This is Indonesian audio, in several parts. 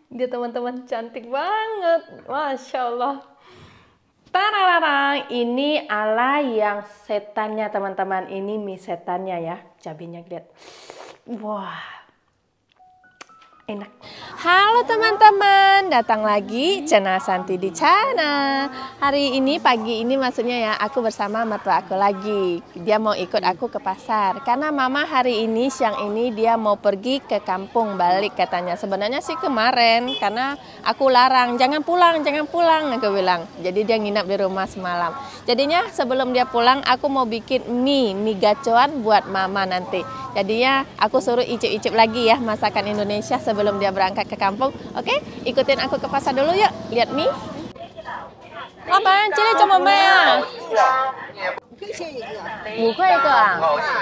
Dia teman-teman cantik banget. Masya Allah. Tarararang, ini ala yang setannya teman-teman. Ini mie setannya ya. Cabenya lihat. Wah, enak. Halo teman-teman, datang lagi channel Santi di Chana. Hari ini pagi ini maksudnya ya, aku bersama mertua aku lagi. Dia mau ikut aku ke pasar karena mama hari ini siang ini dia mau pergi ke kampung balik katanya. Sebenarnya sih kemarin karena aku larang jangan pulang aku bilang. Jadi dia nginap di rumah semalam. Jadinya sebelum dia pulang aku mau bikin mie gacoan buat mama nanti. Jadinya aku suruh icip-icip lagi ya masakan Indonesia sebelum dia berangkat ke kampung. Oke, ikutin aku ke pasar dulu yuk. Lihat mie. Apa? Cili cuma maya. 5块一个啊？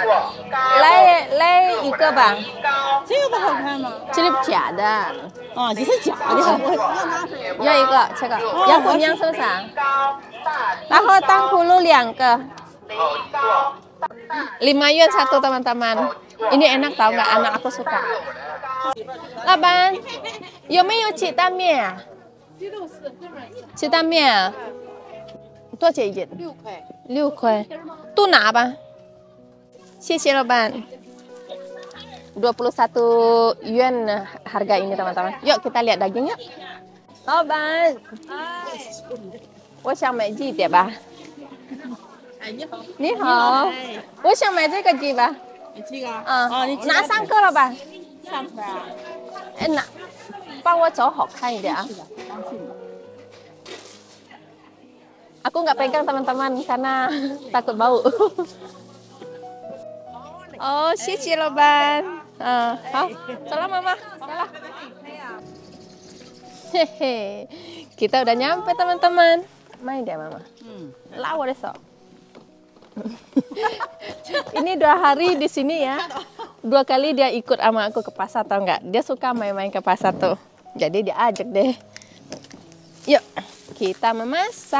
来一个吧。 这个不好看吗？ 这里假的。 哦，这是假的。 要一个这个，要脯娘是不是啊？然后当葫芦2个。5 yuan 1 teman-teman. Ini enak tau nggak? Anak aku suka. Laban, 有没有鸡蛋面？鸡蛋面多少钱一斤？6块。6块，都拿吧。谢谢老板。21 yuan harga ini teman-teman. Yuk kita lihat daging yuk. 老板，我想买鸡腿吧。你好，我想买这个鸡吧。 这个拿3个了吧？ 3块啊？ 哎，帮我找好看一点啊。Aku nggak pegang teman-teman karena takut bau. Oh, 谢谢老板。好，走了妈妈，走了。Hehe, kita udah nyampe teman-teman. Main deh mama. Lawa deh so. Ini 2 hari di sini ya. 2 kali dia ikut sama aku ke pasar tau nggak? Dia suka main-main ke pasar tuh. Jadi dia ajak deh. Yuk, kita memasak.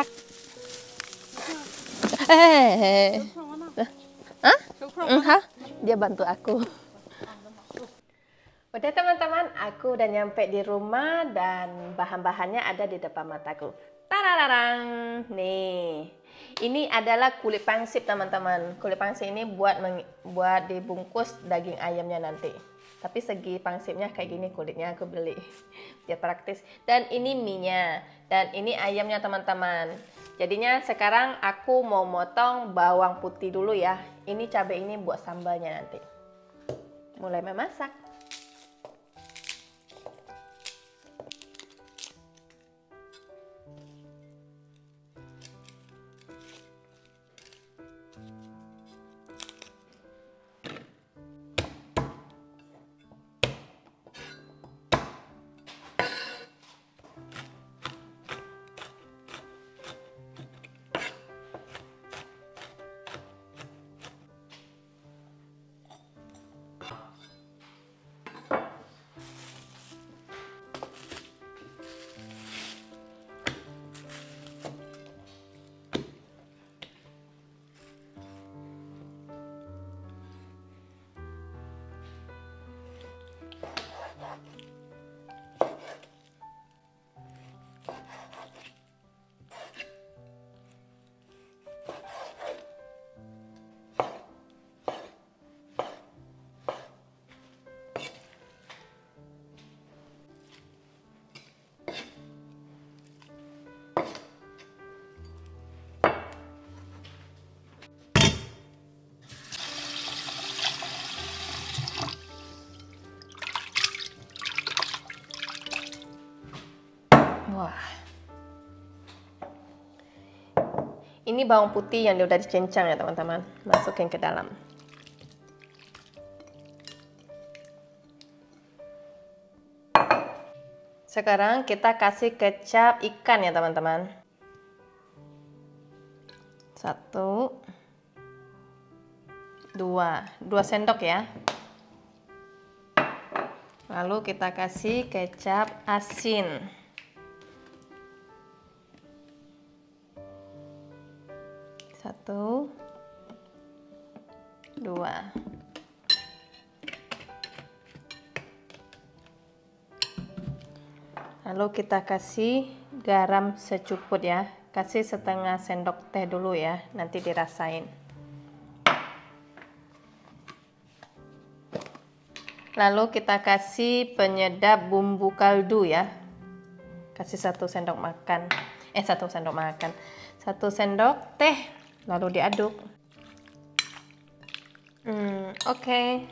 Hah? Dia bantu aku. Udah teman-teman, aku udah nyampe di rumah dan bahan-bahannya ada di depan mataku. Tarararang. Nih, ini adalah kulit pangsit teman-teman. Kulit pangsit ini buat dibungkus daging ayamnya nanti. Tapi segi pangsitnya kayak gini kulitnya aku beli. Biar praktis. Dan ini mie-nya. Dan ini ayamnya teman-teman. Jadinya sekarang aku mau motong bawang putih dulu ya. Ini cabai ini buat sambalnya nanti. Mulai memasak. Wah, ini bawang putih yang udah dicincang ya teman-teman. Masukin ke dalam. Sekarang kita kasih kecap ikan ya teman-teman. 1, 2 sendok ya. Lalu kita kasih kecap asin. 1, 2. Lalu kita kasih garam secukupnya ya. Kasih setengah sendok teh dulu ya, nanti dirasain. Lalu kita kasih penyedap bumbu kaldu ya. Kasih 1 sendok makan. 1 sendok makan. 1 sendok teh. Lalu diaduk. Oke.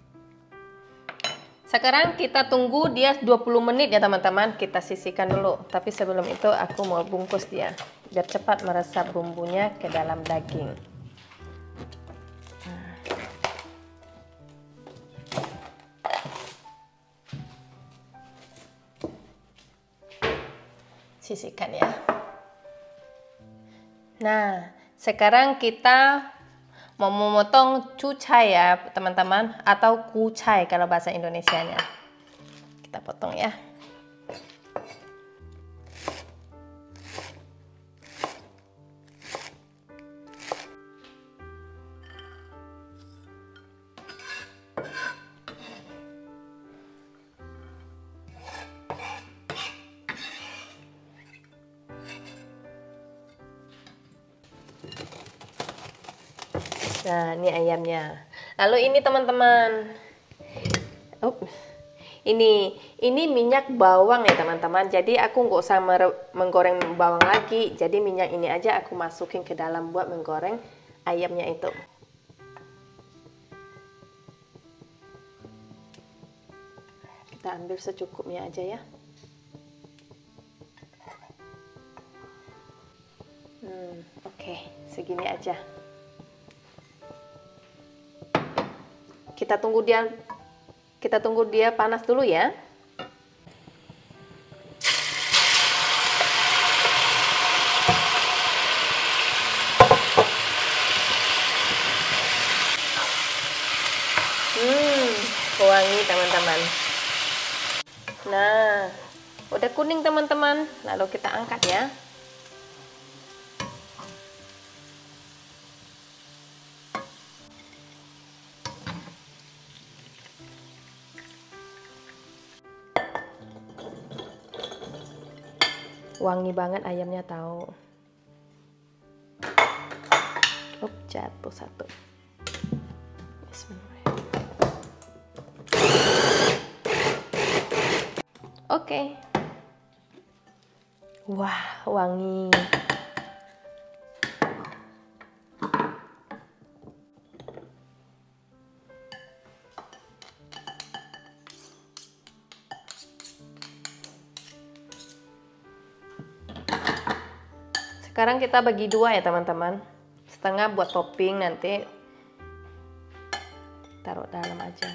Sekarang kita tunggu dia 20 menit ya teman-teman. Kita sisihkan dulu. Tapi sebelum itu aku mau bungkus dia. Biar cepat meresap bumbunya ke dalam daging. Sisihkan ya. Nah, sekarang kita mau memotong cucai ya teman-teman, atau kucai kalau bahasa Indonesianya. Kita potong ya. Nah, ini ayamnya. Lalu ini teman-teman. Ini minyak bawang ya teman-teman. Jadi aku nggak usah menggoreng bawang lagi. Jadi minyak ini aja aku masukin ke dalam buat menggoreng ayamnya itu. Kita ambil secukupnya aja ya. Oke, segini aja. Kita tunggu dia panas dulu ya. Wangi teman-teman. Nah, udah kuning teman-teman. Lalu kita angkat ya. Wangi banget ayamnya tahu. Jatuh satu. Bismillahirrahmanirrahim. Oke. Wah, wangi. Sekarang kita bagi dua ya teman-teman. Setengah buat topping, nanti taruh dalam aja.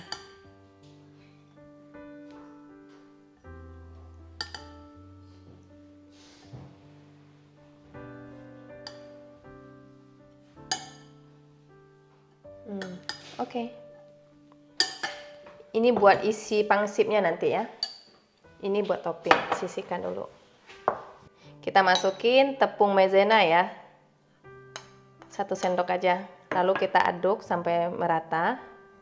Oke. Ini buat isi pangsitnya nanti ya. Ini buat topping, sisihkan dulu. Kita masukin tepung maizena ya, 1 sendok aja. Lalu kita aduk sampai merata.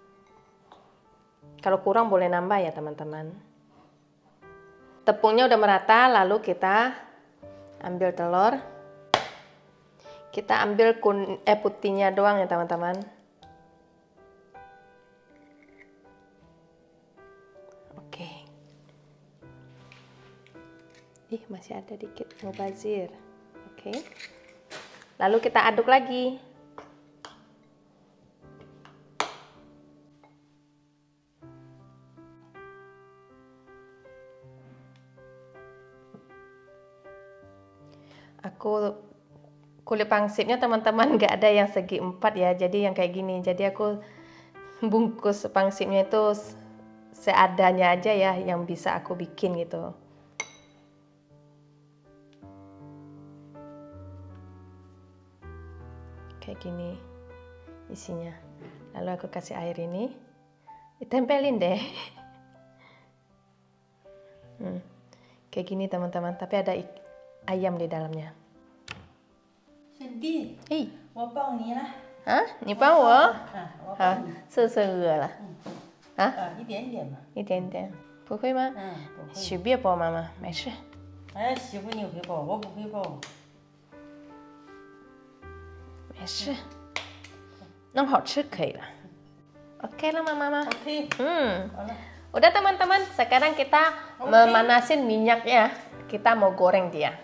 Kalau kurang boleh nambah ya teman-teman. Tepungnya udah merata, lalu kita ambil telur. Kita ambil putihnya doang ya teman-teman. Masih ada dikit, mubazir. Oke. Lalu kita aduk lagi. Kulit pangsitnya teman-teman nggak ada yang segi 4 ya, jadi yang kayak gini. Jadi aku bungkus pangsitnya itu seadanya aja ya, yang bisa aku bikin gitu. Kayak gini isinya. Lalu aku kasih air ini, ditempelin deh. Kayak gini teman-teman, tapi ada ayam di dalamnya. Sedih. Hei, 我抱你啦。 啊，你帮我？ 我抱你。 是饿了。啊？ 一点点嘛。 一点点。 不会吗？ 不会。 随便剥，妈妈，没事。 哎，媳妇你会剥，我不会剥。 没事，弄好吃可以了。Oke lah mama. Oke. Udah teman-teman, sekarang kita memanasin minyaknya. Kita mau goreng dia.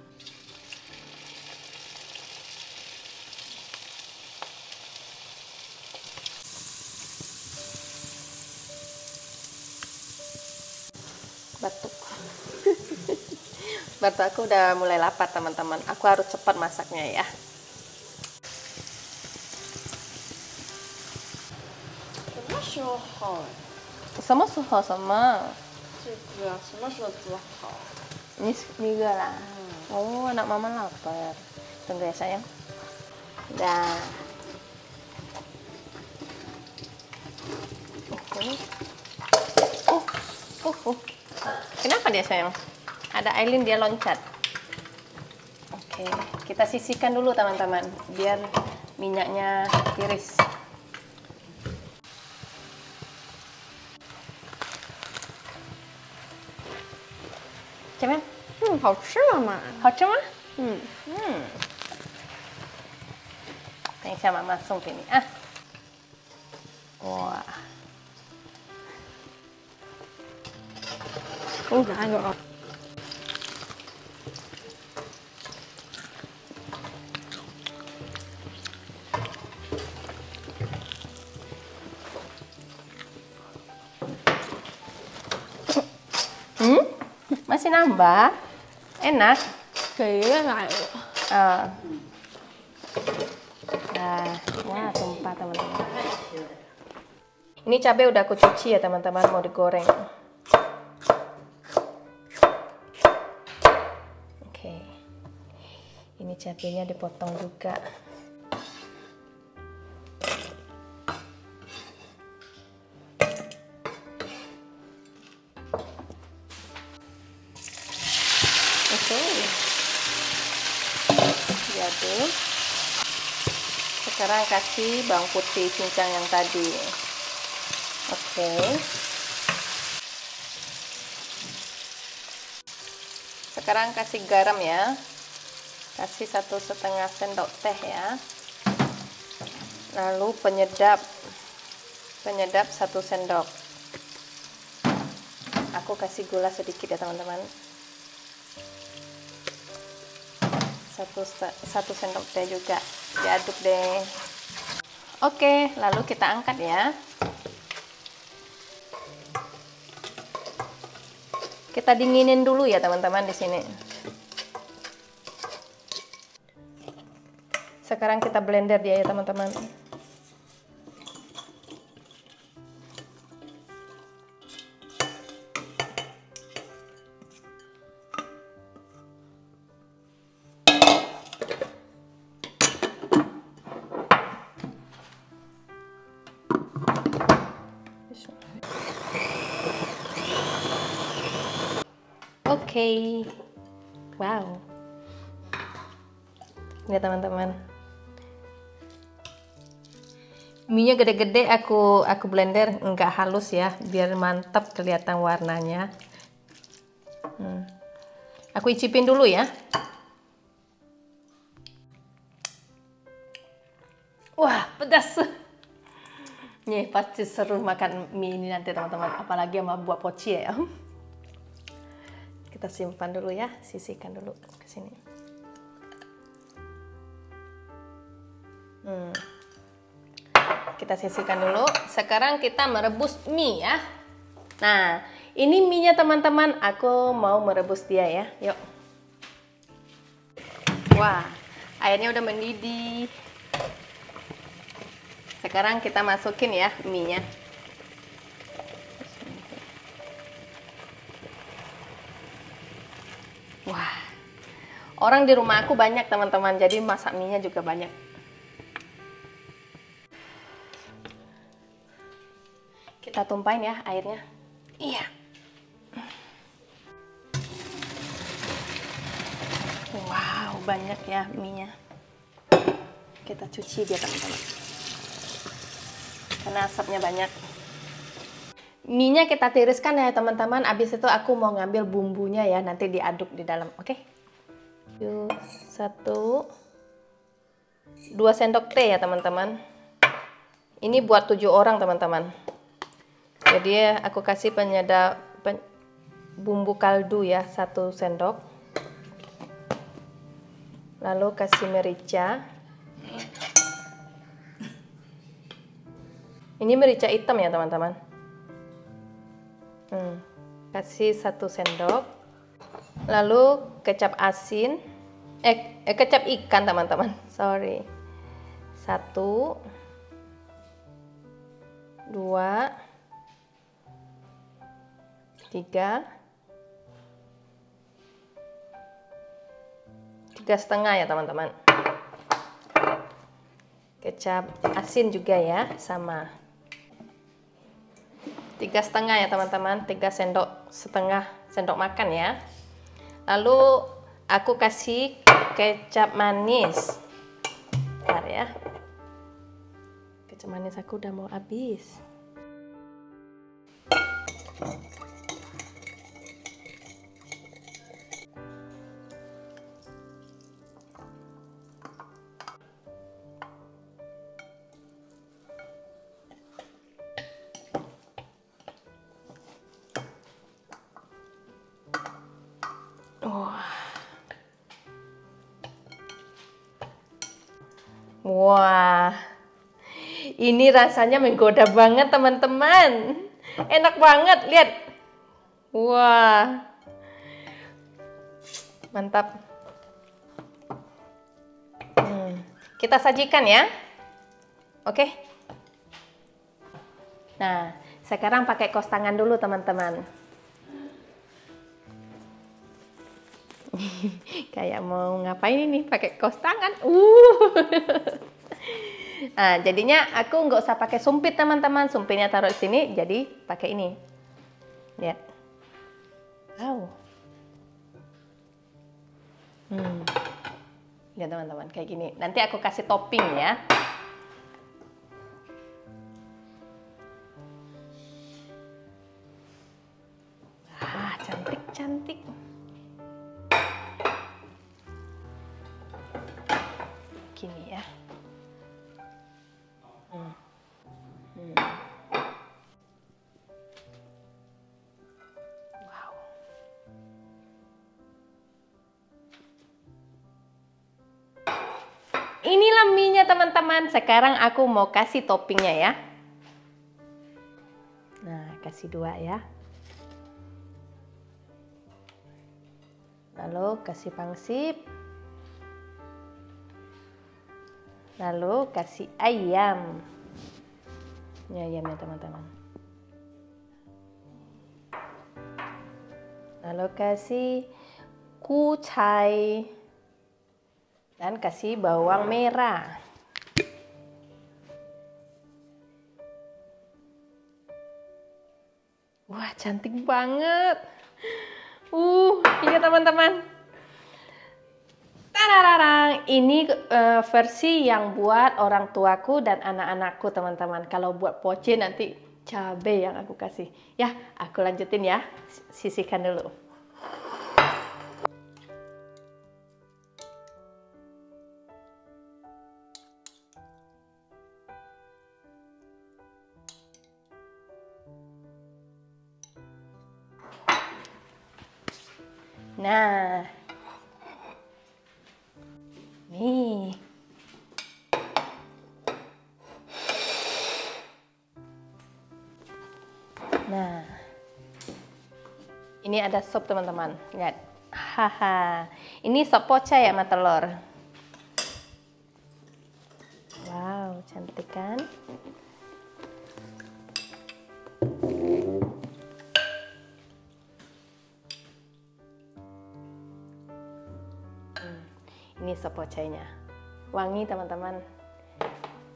Batuk. Batuk aku udah mulai lapar teman-teman. Aku harus cepat masaknya ya.什么时候什么？ 这个什么时候煮好？ Ini juga lah. Oh, anak mama lapar. Tunggu ya sayang. Dah. Kenapa dia sayang? Ada Aileen dia loncat. Oke, kita sisihkan dulu teman-teman, biar minyaknya tiris. Cemen? 好吃妈妈。 好吃吗？等一下，妈妈送给你啊。哇， 我拿一个啊。 masih nambah? Enak? Kayaknya nggak ada. Nah, wah tumpah teman-teman. Ini cabai udah aku cuci ya teman-teman, mau digoreng. Oke, ini cabainya dipotong juga. Oke, diaduk. Sekarang kasih bawang putih cincang yang tadi. Oke. Sekarang kasih garam ya. Kasih 1,5 sendok teh ya. Lalu penyedap 1 sendok. Aku kasih gula sedikit ya teman-teman. 1 sendok teh juga. Diaduk deh. Oke, lalu kita angkat ya. Kita dinginin dulu ya teman-teman di sini. Sekarang kita blender dia ya teman-teman. Oke. Wow. Ini teman-teman. Mie-nya gede-gede aku blender enggak halus ya, biar mantap kelihatan warnanya. Aku icipin dulu ya. Wah, pedas. Nih, pasti seru makan mie ini nanti teman-teman, apalagi sama buah poci ya. Kita simpan dulu ya, sisihkan dulu ke sini. Kita sisihkan dulu. Sekarang kita merebus mie ya. Nah, ini mie-nya teman-teman, aku mau merebus dia ya. Yuk. Wah, airnya udah mendidih. Sekarang kita masukin ya mie-nya. Wah, orang di rumah aku banyak teman-teman, jadi masak mie-nya juga banyak. Kita tumpahin ya airnya. Iya. Wow, banyak ya mie-nya. Kita cuci dia teman-teman. Karena asapnya banyak. Mie-nya kita tiriskan ya teman-teman. Abis itu aku mau ngambil bumbunya ya, nanti diaduk di dalam. Oke. Yuk, 2 sendok teh ya teman-teman. Ini buat 7 orang teman-teman. Jadi aku kasih bumbu kaldu ya, 1 sendok. Lalu kasih merica. Ini merica hitam ya teman-teman. Kasih 1 sendok. Lalu kecap asin. Kecap ikan teman-teman. Sorry. 1, 2, 3, 3,5 ya teman-teman. Kecap asin juga ya, sama 3,5 ya teman-teman, 3,5 sendok makan ya. Lalu aku kasih kecap manis. Bentar ya. Kecap manis aku udah mau habis. Wah, ini rasanya menggoda banget teman-teman. Enak banget, lihat. Wah, mantap. Kita sajikan ya. Oke. Nah, sekarang pakai kos tangan dulu teman-teman. Kayak mau ngapain ini pakai kos tangan. Nah, jadinya aku nggak usah pakai sumpit teman-teman. Sumpitnya taruh di sini, jadi pakai ini. Lihat. Wow. Lihat teman-teman, kayak gini. Nanti aku kasih topping ya. Cantik-cantik. Gini ya. Wow. Inilah mie-nya teman-teman. Sekarang aku mau kasih toppingnya ya. Nah, kasih 2 ya. Lalu kasih pangsit. Lalu kasih ayam. Ini ayamnya teman-teman. Lalu kasih kucai. Dan kasih bawang merah. Wah, cantik banget. Iya teman-teman. Tarararang, ini versi yang buat orang tuaku dan anak-anakku teman-teman. Kalau buat poce nanti cabai yang aku kasih. Ya, aku lanjutin ya. Sisihkan dulu. Nah, nih. Nah, ini ada sop teman-teman. Lihat, haha. Ini sop poca ya sama telur. Wow, cantik kan? Ini sop pocainya. Wangi teman-teman.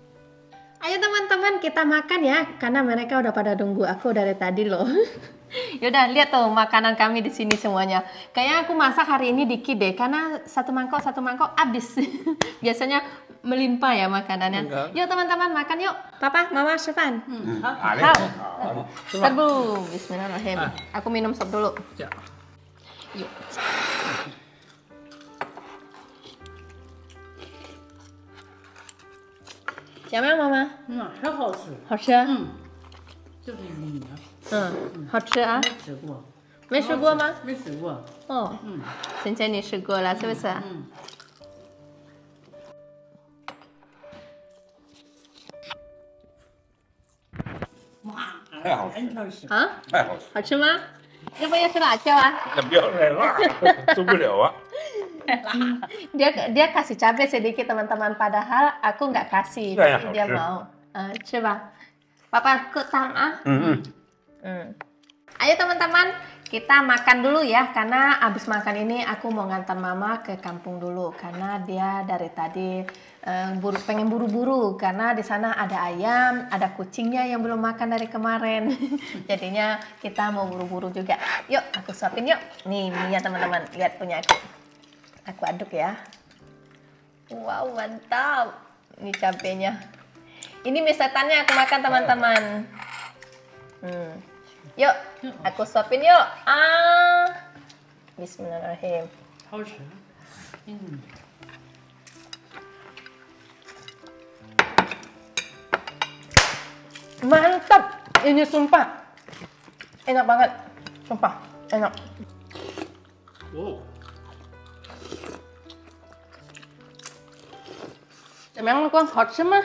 Ayo teman-teman kita makan ya. Karena mereka udah pada nunggu aku dari tadi loh. Yaudah, lihat tuh makanan kami di sini semuanya. Kayaknya aku masak hari ini dikit deh, karena satu mangkok habis. Biasanya melimpah ya makanannya. Enggak. Yuk teman-teman makan yuk. Papa, Mama, Stefan. Boleh. Hao. Serbu. Bismillahirrahmanirrahim. Aku minum sop dulu. Ya. Yuk. 怎么样，妈妈？ 很好吃。 好吃？啊就是米的， 好吃啊？ 没吃过。 没试过吗？ 没吃过。 哦，今天你试过了是不是？ 哇， 太好吃很好吃。 啊， 太好吃， 好吃吗？要不要吃辣椒啊？ 那不要太辣，受不了啊。 dia kasih cabai sedikit teman-teman, padahal aku nggak kasih, Ya, ya, tapi dia oke. mau. Coba, Papa ikut ah. Ayo teman-teman, kita makan dulu ya, karena abis makan ini aku mau ngantar Mama ke kampung dulu, karena dia dari tadi pengen buru-buru, karena di sana ada ayam, ada kucingnya yang belum makan dari kemarin. Jadinya kita mau buru-buru juga. Yuk, aku suapin yuk. Nih mie-nya teman-teman, lihat punya aku. Aku aduk ya. Wow, mantap. Ini cabenya. Ini mie setannya aku makan teman-teman. Yuk, aku suapin yuk. Bismillahirrahmanirrahim. 好吃。 Mantap. Ini sumpah. Enak banget. Sumpah, enak. Wow. 怎么样，光好吃吗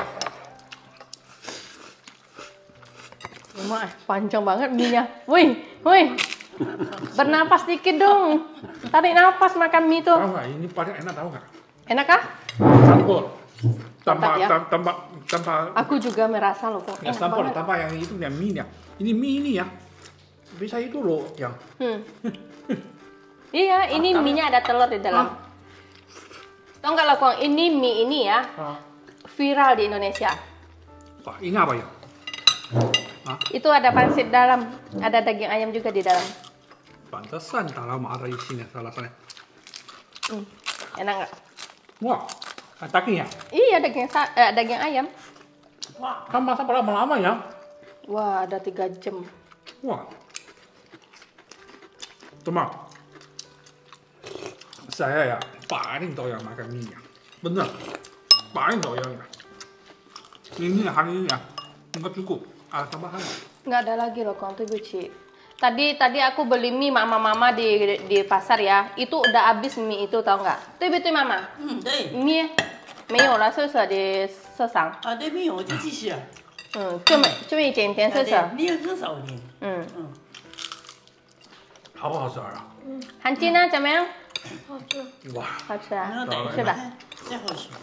？Wah, panjang banget mie-nya. Wih, bernapas dikit dong. Tarik nafas makan mie tuh. Tahu nggak? Ini paling enak tahu nggak? Enak kah? Sambal. Mantap ya. Tanpa Aku juga merasa loh kok. ya, Enak sambal, banget. tanpa yang itu yang mie-nya. Ini mie ini ya. Bisa itu loh yang. Iya, ini mie-nya ada telur di dalam. Tahu nggak loh, Kong? Ini mie ini ya viral di Indonesia. Pak, ini apa ya? Itu ada pangsit dalam, ada daging ayam juga di dalam. Pantesan dalam ada isinya salah sana. Enak nggak? Wah, daging ya? Iya, daging ayam. Wah, kan masak berapa lama ya? Wah, ada 3 jam. Wah. Teman, saya ya paling doyan makan mie ya. Bener, paling doyan ya. Ini hari ini ya, nggak cukup. Ada tambahan. Nggak ada lagi loh, Kong. Tuh, Tadi aku beli mie mama di pasar ya. Itu udah habis mie itu, tau nggak? Tuh, mama. 对。 面没有了，是不是的色上？ 对，没有，就继续。 就一点点，是不是？ 你也很少的。 好不好吃啊？ 韩金呢？怎么样？ 哇， 好吃啊， 对是吧？ 真好吃。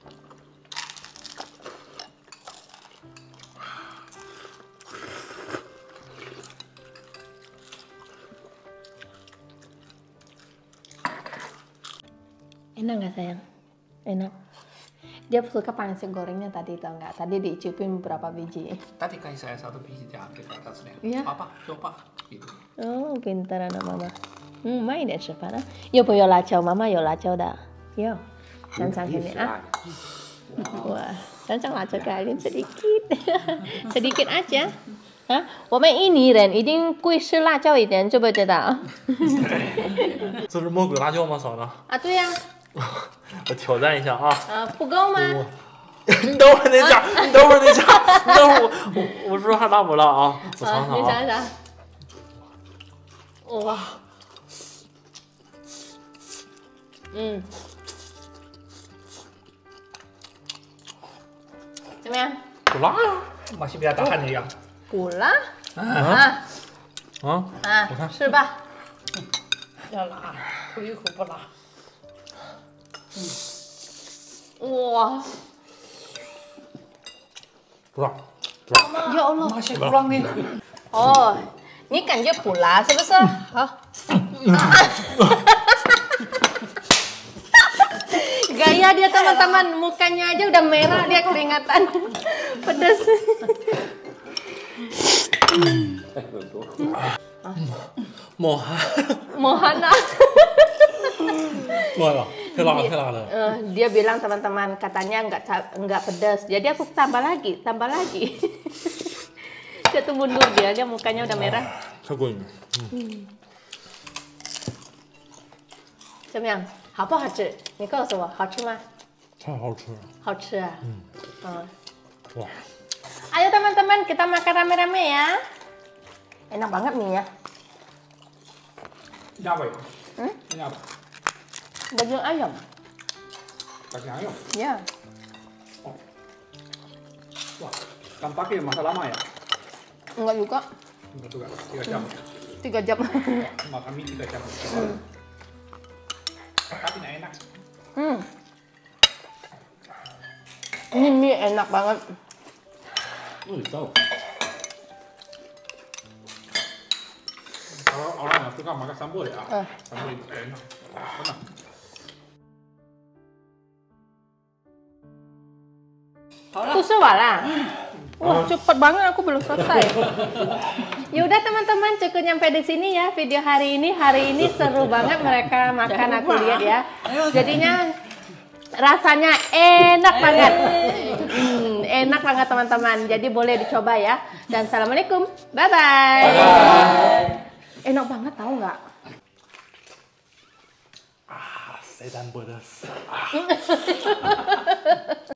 Enak nggak sayang? Enak. Dia suka pangsit gorengnya tadi, tau nggak? Tadi diicupin beberapa biji. tadi kasih saya satu biji diambil ke atasnya. Iya. Papa, coba. Gitu. Oh, pintar anak mama. 慢一点吃饭啊。要不要辣椒？妈妈有辣椒的。有，尝尝看你啊。Wah, Cancang辣椒 kalian sedikit. Sedikit aja. Hah? 我们印尼人一定会吃辣椒一点，知不知道？ 这是魔鬼辣椒吗，嫂子？ 啊，对呀。 我挑战一下啊！ 不够吗？ 你等会儿再讲，你等会儿再讲，你等会儿我说还辣不辣啊？我尝尝啊！ 你尝一尝。哇。怎么样？ 不辣呀，masih bisa tahan ya. 不辣啊！ 是吧？ 要辣，口一口不辣。 哇， 不辣， ya Allah. masih kurang nih. 哦，你感觉不辣是不是？好。Gaya dia teman-teman, mukanya aja udah merah, dia keringatan. Pedas. Mohan. Mohana. Wah, kela lah. Dia bilang teman-teman katanya nggak pedas. Jadi aku tambah lagi. Dia tuh mundur dia mukanya udah merah. 太过瘾了。 怎么样？好不好吃？你告诉我，好吃吗？ 太好吃了。 好吃啊。 哇， Ayo teman-teman kita makan rame-rame ya. Enak banget mie-nya. Ini apa ya? Ini apa? Daging ayam. Daging ayam. Ya. Wah, tampaknya masa lama ya? Enggak juga. Enggak juga, 3 jam. 3 jam. Makan mie 3 jam. Tapi enak. Ini mie enak banget. tahu. Kalau orang yang suka makan sambal ya, sambal itu enak. Enak. Tuh lah. Wah, cepet banget aku belum selesai. Ya udah teman-teman, cukup nyampe di sini ya video hari ini. Hari ini seru banget mereka makan, aku lihat ya. Jadinya rasanya enak banget. Enak banget teman-teman. Jadi boleh dicoba ya. Dan assalamualaikum. Bye-bye. Enak banget tahu nggak? Setan pedas.